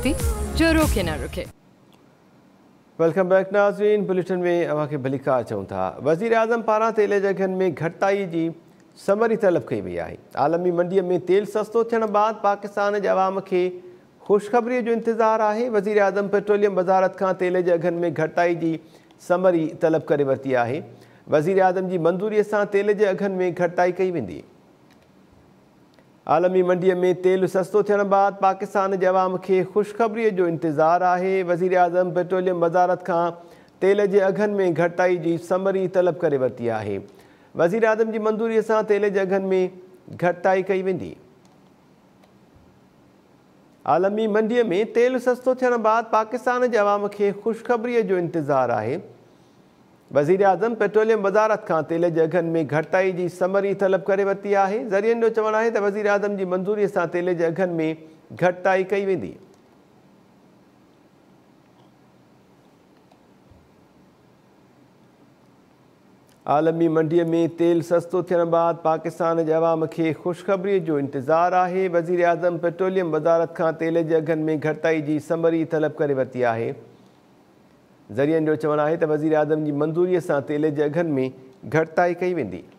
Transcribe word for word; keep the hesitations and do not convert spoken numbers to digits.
सख्ती जो रोके न रुके। वेलकम बैक नाज़रीन, बुलेटिन में अवां खे भली कार चऊं था। वज़ीर आज़म पारां तेल जे अघनि में घटिताई जी समरी तलब कई वई आहे। आलमी मंडीअ में तेल सस्तो थियण बाद पाकिस्तान जे अवाम खे ख़ुशख़बरीअ जो इंतज़ारु आहे। वज़ीर आज़म पेट्रोलियम वज़ारत खां तेल जे अघनि में घटिताई जी समरी तलब करे वरिती आहे। वज़ीर आज़म जी मंज़ूरीअ सां तेल जे अघनि में घटिताई कई वेंदी। आलमी मंडीअ में तेल सस्तो थियण बाद पाकिस्तान जे अवाम खे ख़ुशख़बरीअ जो इंतज़ारु आहे। वज़ीर आज़म पेट्रोलियम वज़ारत खां तेल जे अघनि में घटिताई जी समरी तलब करे वरिती आहे। वज़ीर आज़म जी मंज़ूरीअ सां तेल जे अघनि में घटिताई कई वेंदी। आलमी मंडीअ में तेल सस्तो थियण बाद पाकिस्तान जे अवाम खे ख़ुशख़बरीअ जो इंतज़ारु आहे। वज़ीर आज़म पेट्रोलियम वज़ारत खां तेल जे अघनि में घटिताई जी समरी तलब करे वरिती आहे। ज़रियनि जो चवणु आहे त वज़ीर आज़म जी मंज़ूरीअ सां तेल जे अघनि में घटिताई कई वेंदी। आलमी मंडीअ में तेल सस्तो थियण बाद पाकिस्तान जे अवाम खे ख़ुशख़बरीअ जो इंतज़ारु आहे। वज़ीर आज़म पेट्रोलियम वज़ारत खां तेल जे अघनि में घटिताई जी समरी तलब करे वरिती आहे। ज़रियनि जो चवणु आहे त वज़ीर आज़म जी मंज़ूरीअ सां तेल जे अघनि में घटिताई कई वेंदी।